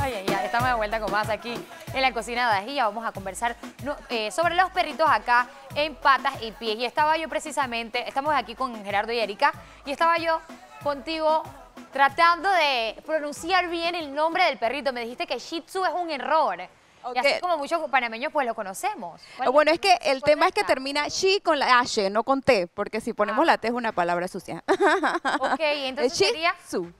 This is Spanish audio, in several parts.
Ay, ya estamos de vuelta con más aquí en la cocina de Ajía. Vamos a conversar sobre los perritos acá en patas y pies. Y estaba yo precisamente, estamos aquí con Gerardo y Erika, y estaba yo contigo tratando de pronunciar bien el nombre del perrito. Me dijiste que Shih Tzu es un error. Okay. Y así como muchos panameños pues lo conocemos. Bueno, es que el tema es que termina Shi con la H, no con T, porque si ponemos la T es una palabra sucia. Ok, entonces sería...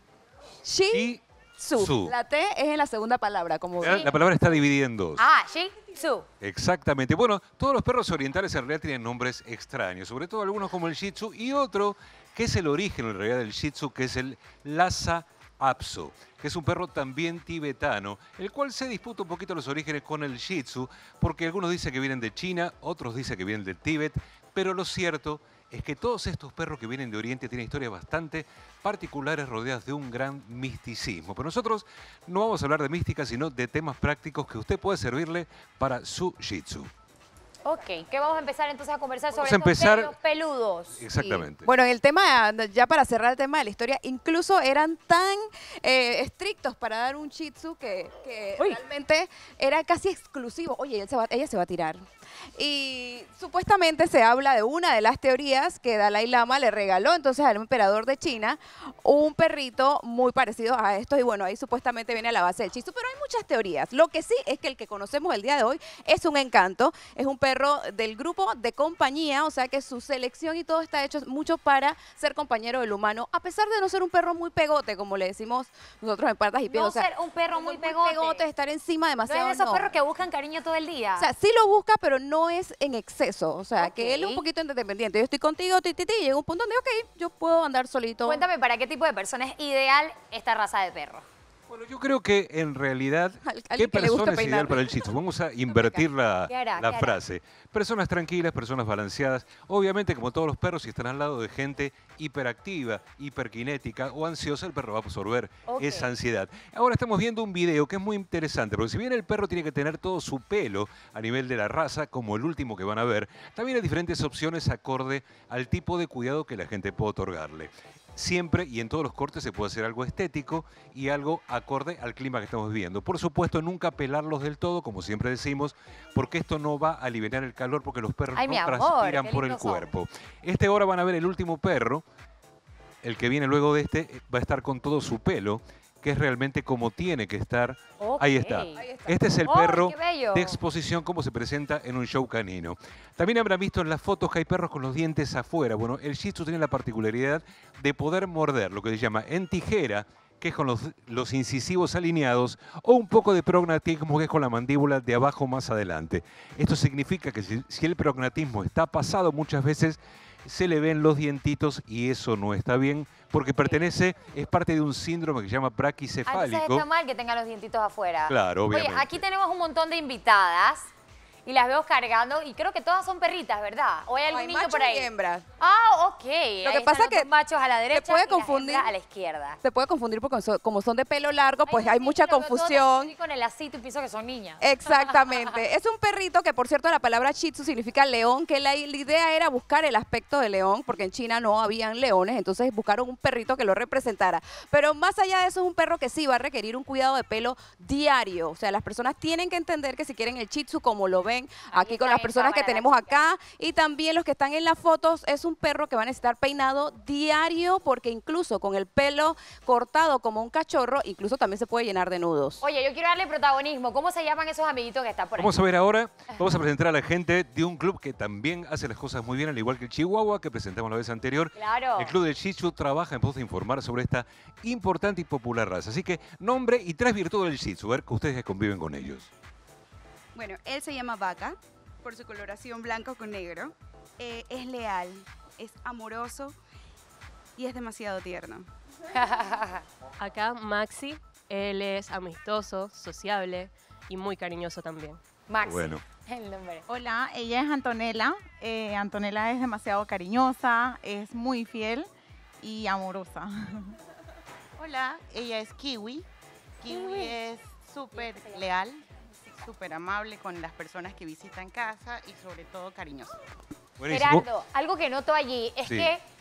Shih Tzu. La T es en la segunda palabra. Como la palabra está dividida en dos. Shih Tzu. Exactamente. Bueno, todos los perros orientales en realidad tienen nombres extraños, sobre todo algunos como el Shih Tzu y otro que es el origen en realidad del Shih Tzu, que es el Lhasa Apso, que es un perro también tibetano, el cual se disputa un poquito los orígenes con el Shih Tzu, porque algunos dicen que vienen de China, otros dicen que vienen del Tíbet, pero lo cierto es que todos estos perros que vienen de Oriente tienen historias bastante particulares rodeadas de un gran misticismo. Pero nosotros no vamos a hablar de mística, sino de temas prácticos que usted puede servirle para su Shih Tzu. Ok, ¿qué vamos a empezar entonces a conversar sobre estos pelos peludos? Exactamente. Y, bueno, el tema, ya para cerrar el tema de la historia, incluso eran tan estrictos para dar un Shih Tzu que realmente era casi exclusivo. Oye, ella se va a tirar. Y supuestamente se habla de una de las teorías que Dalai Lama le regaló entonces al emperador de China un perrito muy parecido a estos. Y bueno, ahí supuestamente viene a la base del Shih Tzu, pero hay muchas teorías. Lo que sí es que el que conocemos el día de hoy es un encanto, es un perro del grupo de compañía, o sea que su selección y todo está hecho mucho para ser compañero del humano, a pesar de no ser un perro muy pegote, como le decimos nosotros en patas y pies. No o sea, ser un perro muy pegote. Estar encima demasiado. No es de esos perros que buscan cariño todo el día. O sea, sí lo busca, pero no es en exceso. O sea, que él es un poquito independiente. Yo estoy contigo, y llega un punto donde, ok, yo puedo andar solito. Cuéntame, ¿para qué tipo de persona es ideal esta raza de perro? Bueno, yo creo que en realidad, ¿qué persona es ideal para el Shih Tzu? Vamos a invertir la frase. Personas tranquilas, personas balanceadas. Obviamente, como todos los perros, si están al lado de gente hiperactiva, hiperkinética o ansiosa, el perro va a absorber esa ansiedad. Ahora estamos viendo un video que es muy interesante, porque si bien el perro tiene que tener todo su pelo a nivel de la raza, como el último que van a ver, también hay diferentes opciones acorde al tipo de cuidado que la gente puede otorgarle. Siempre y en todos los cortes se puede hacer algo estético y algo acorde al clima que estamos viviendo. Por supuesto, nunca pelarlos del todo, como siempre decimos, porque esto no va a aliviar el calor porque los perros no transpiran por el cuerpo. Ahora van a ver el último perro, el que viene luego de este, va a estar con todo su pelo, que es realmente como tiene que estar. Ahí está. Este es el perro de exposición, como se presenta en un show canino. También habrán visto en las fotos que hay perros con los dientes afuera. Bueno, el Shih Tzu tiene la particularidad de poder morder, lo que se llama en tijera, que es con los incisivos alineados, o un poco de prognatismo, que es con la mandíbula de abajo más adelante. Esto significa que si el prognatismo está pasado, muchas veces se le ven los dientitos y eso no está bien porque es parte de un síndrome que se llama braquicefálico. Entonces está mal que tenga los dientitos afuera. Claro, obviamente. Oye, aquí tenemos un montón de invitadas y las veo cargando y creo que todas son perritas, ¿verdad? ¿O hay algún niño por ahí? Y hembras. Ok. Lo que pasa es que machos a la derecha se puede confundir a la izquierda. Se puede confundir porque como son de pelo largo, pues hay mucha confusión. Y con el lacito y pienso que son niñas. Exactamente. Es un perrito que, por cierto, la palabra Shih Tzu significa león, que la idea era buscar el aspecto de león, porque en China no habían leones, entonces buscaron un perrito que lo representara. Pero más allá de eso, es un perro que sí va a requerir un cuidado de pelo diario. O sea, las personas tienen que entender que si quieren el Shih Tzu, como lo ven aquí con las personas que tenemos acá, y también los que están en las fotos, es un perro que va a necesitar peinado diario, porque incluso con el pelo cortado como un cachorro, incluso también se puede llenar de nudos. Oye, yo quiero darle protagonismo. ¿Cómo se llaman esos amiguitos que están por ahí? Vamos a ver ahora, vamos a presentar a la gente de un club que también hace las cosas muy bien, al igual que el Chihuahua, que presentamos la vez anterior. Claro. El club del Shih Tzu trabaja en pos de informar sobre esta importante y popular raza. Así que nombre y 3 virtudes del Shih Tzu, a ver que ustedes conviven con ellos. Bueno, él se llama Vaca, por su coloración blanco con negro. Es leal, es amoroso y es demasiado tierno. Acá Maxi, él es amistoso, sociable y muy cariñoso también. Maxi, bueno. El nombre. Hola, ella es Antonella. Antonella es demasiado cariñosa, es muy fiel y amorosa. Hola, ella es Kiwi. Kiwi es súper leal, súper amable con las personas que visitan casa y sobre todo cariñosa. Buenísimo. Gerardo, algo que noto allí es que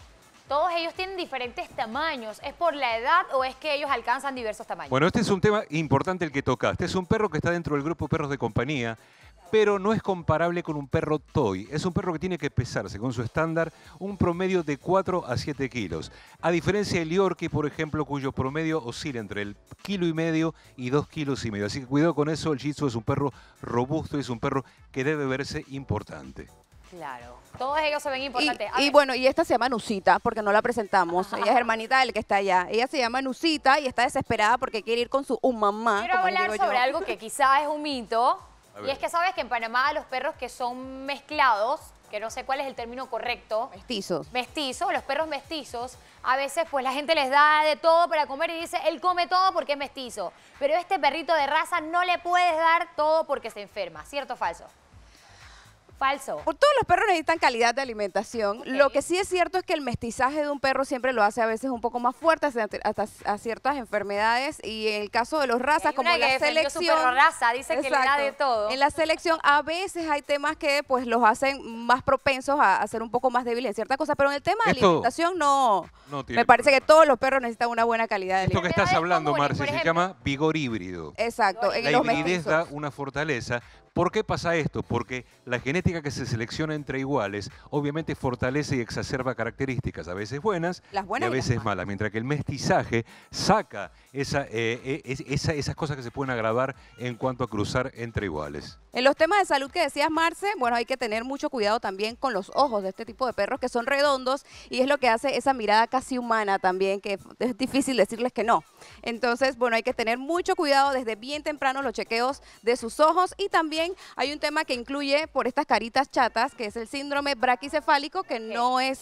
todos ellos tienen diferentes tamaños. ¿Es por la edad o es que ellos alcanzan diversos tamaños? Bueno, este es un tema importante el que tocaste. Es un perro que está dentro del grupo perros de compañía, pero no es comparable con un perro toy. Es un perro que tiene que pesar, según su estándar, un promedio de 4 a 7 kilos. A diferencia del Yorkie, por ejemplo, cuyo promedio oscila entre el 1,5 kg y 2,5 kilos. Así que cuidado con eso, el Shih Tzu es un perro robusto y es un perro que debe verse importante. Claro, todos ellos se ven importantes. Y bueno, y esta se llama Nusita, porque no la presentamos. Ella es hermanita del que está allá. Ella se llama Nusita y está desesperada porque quiere ir con su mamá. Quiero hablar sobre algo que quizás es un mito. Y es que sabes que en Panamá los perros que son mezclados, que no sé cuál es el término correcto. Mestizos. Mestizos, los perros mestizos, a veces pues la gente les da de todo para comer y dice, él come todo porque es mestizo. Pero este perrito de raza no le puedes dar todo porque se enferma. ¿Cierto o falso? Falso. Todos los perros necesitan calidad de alimentación. Okay. Lo que sí es cierto es que el mestizaje de un perro siempre lo hace a veces un poco más fuerte hasta a ciertas enfermedades. Y en el caso de los razas, como la selección... Su perro raza, dice que le da de todo. En la selección a veces hay temas que pues los hacen más propensos a ser un poco más débiles en ciertas cosas. Pero en el tema de alimentación no me parece que todos los perros necesitan una buena calidad de alimentación. Esto que estás hablando, Marce, se llama vigor híbrido. Exacto. La hibridez da una fortaleza. ¿Por qué pasa esto? Porque la genética que se selecciona entre iguales obviamente fortalece y exacerba características, a veces buenas y a veces malas, mientras que el mestizaje saca esas cosas que se pueden agravar en cuanto a cruzar entre iguales. En los temas de salud que decías, Marce, bueno, hay que tener mucho cuidado también con los ojos de este tipo de perros que son redondos y es lo que hace esa mirada casi humana también, que es difícil decirles que no. Entonces, bueno, hay que tener mucho cuidado desde bien temprano los chequeos de sus ojos y también hay un tema que incluye por estas caritas chatas, que es el síndrome braquicefálico, que no es,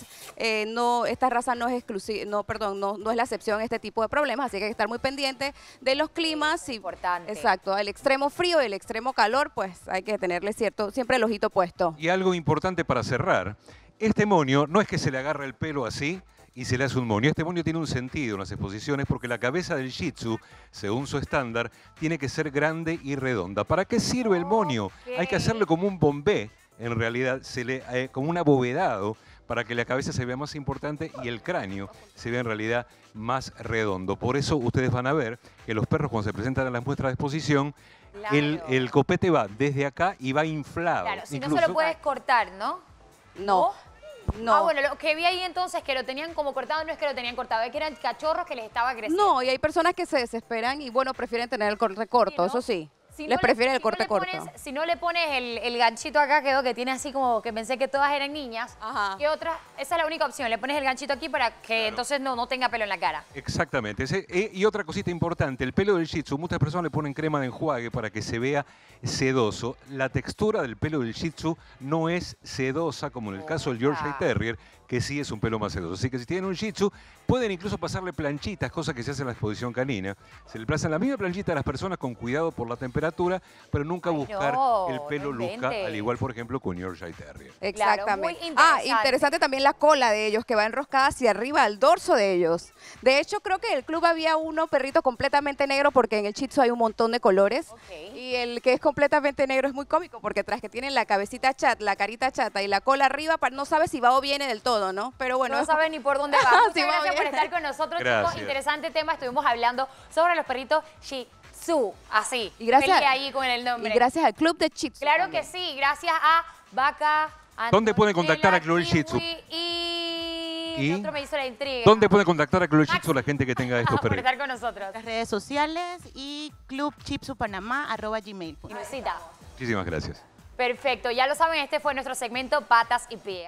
esta raza no es exclusiva, no es la excepción a este tipo de problemas, así que hay que estar muy pendiente de los climas. Sí, importante. Exacto, el extremo frío y el extremo calor, pues hay que tenerle siempre el ojito puesto. Y algo importante para cerrar, este monio no es que se le agarra el pelo así y se le hace un monio. Este monio tiene un sentido en las exposiciones porque la cabeza del Shih Tzu, según su estándar, tiene que ser grande y redonda. ¿Para qué sirve el monio? Hay que hacerle como un bombé, en realidad, como un abovedado, para que la cabeza se vea más importante y el cráneo se vea en realidad más redondo. Por eso ustedes van a ver que los perros cuando se presentan en las muestras de exposición, claro, el copete va desde acá y va inflado. Claro, si no se lo puedes cortar, ¿no? No. No. Ah, bueno, lo que vi ahí entonces que lo tenían como cortado, no es que lo tenían cortado, es que eran cachorros que les estaba creciendo. No, y hay personas que se desesperan y bueno, prefieren tener el corte corto, sí, ¿no? Eso sí. Les prefieren el corte corto. Si no le pones el ganchito acá, que tiene así como que pensé que todas eran niñas, ¿qué otra? Esa es la única opción, le pones el ganchito aquí para que entonces no tenga pelo en la cara. Exactamente. Y otra cosita importante, el pelo del Shih Tzu, muchas personas le ponen crema de enjuague para que se vea sedoso. La textura del pelo del Shih Tzu no es sedosa como en el caso del Yorkshire Terrier, que sí es un pelo más sedoso. Así que si tienen un Shih Tzu, pueden incluso pasarle planchitas, cosas que se hacen en la exposición canina. Se le pasan la misma planchita a las personas con cuidado por la temperatura, pero nunca buscar el pelo luca, al igual, por ejemplo, con Yorkshire Terrier. Exactamente. Claro, interesante también la cola de ellos, que va enroscada hacia arriba, al dorso de ellos. De hecho, creo que en el club había uno perrito completamente negro, porque en el Shih Tzu hay un montón de colores. Y el que es completamente negro es muy cómico, porque tras que tienen la cabecita chat, la carita chata y la cola arriba, no sabe si va o viene del todo, ¿no? Pero bueno. No sabe ni por dónde va. Muchas gracias por estar con nosotros, chicos. Interesante tema. Estuvimos hablando sobre los perritos Shih Tzu, así. Y gracias, ahí con el nombre. Y gracias al Club de Shih Tzu. Claro también. Que sí, gracias a Vaca, ¿dónde pueden contactar al Club del Shih Tzu? Y otro me hizo la intriga. ¿Dónde pueden contactar al Club del Shih Tzu la gente que tenga estos perritos? Por estar con nosotros. Las redes sociales y clubshihtzpanama@gmail.com. Inusita. Muchísimas gracias. Perfecto, ya lo saben, este fue nuestro segmento Patas y Pies.